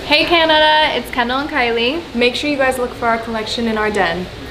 Hey Canada, it's Kendall and Kylie. Make sure you guys look for our collection in Ardene.